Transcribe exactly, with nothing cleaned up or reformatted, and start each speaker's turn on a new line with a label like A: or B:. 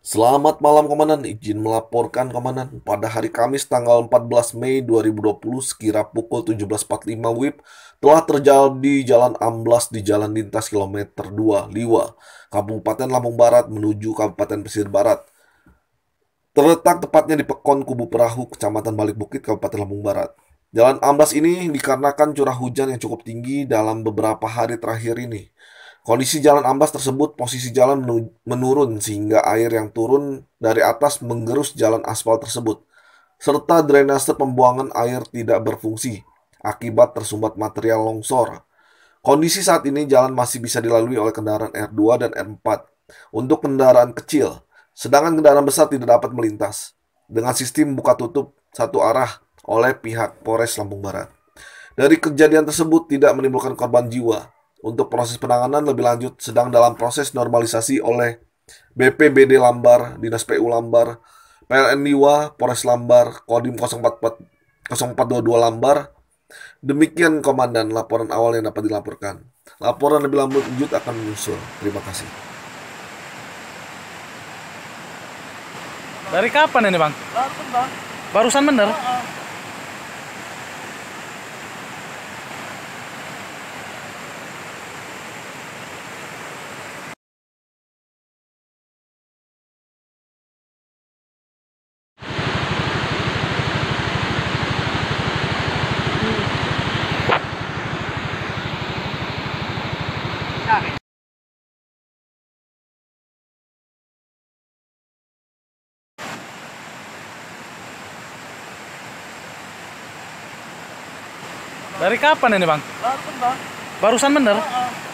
A: Selamat malam Komandan, izin melaporkan Komandan. Pada hari Kamis tanggal empat belas Mei dua ribu dua puluh sekira pukul tujuh belas empat puluh lima W I B telah terjadi jalan amblas di Jalan Lintas Kilometer dua Liwa, Kabupaten Lampung Barat menuju Kabupaten Pesisir Barat. Terletak tepatnya di Pekon Kubu Perahu, Kecamatan Balik Bukit, Kabupaten Lampung Barat. Jalan amblas ini dikarenakan curah hujan yang cukup tinggi dalam beberapa hari terakhir ini. Kondisi jalan amblas tersebut, posisi jalan menurun sehingga air yang turun dari atas menggerus jalan aspal tersebut, serta drainase pembuangan air tidak berfungsi akibat tersumbat material longsor. Kondisi saat ini jalan masih bisa dilalui oleh kendaraan R dua dan R empat untuk kendaraan kecil, sedangkan kendaraan besar tidak dapat melintas dengan sistem buka tutup satu arah oleh pihak Polres Lampung Barat. Dari kejadian tersebut tidak menimbulkan korban jiwa. Untuk proses penanganan lebih lanjut sedang dalam proses normalisasi oleh B P B D Lambar, Dinas P U Lambar, P L N Liwa, Polres Lambar, Kodim nol empat empat nol empat dua dua Lambar. Demikian Komandan laporan awal yang dapat dilaporkan. Laporan lebih lanjut akan menyusul. Terima kasih.
B: Dari kapan ini bang?
C: Barusan bang.
B: Barusan bener?
C: Oh, oh.
B: Dari kapan ini bang?
C: Barusan bang.
B: Barusan bener?
C: Oh, oh.